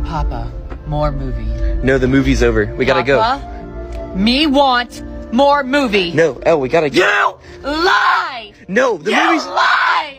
Papa, more movie. No, the movie's over. We gotta go. Me want more movie. No, Elle, we gotta go. You lie! No, the you movie's... lie!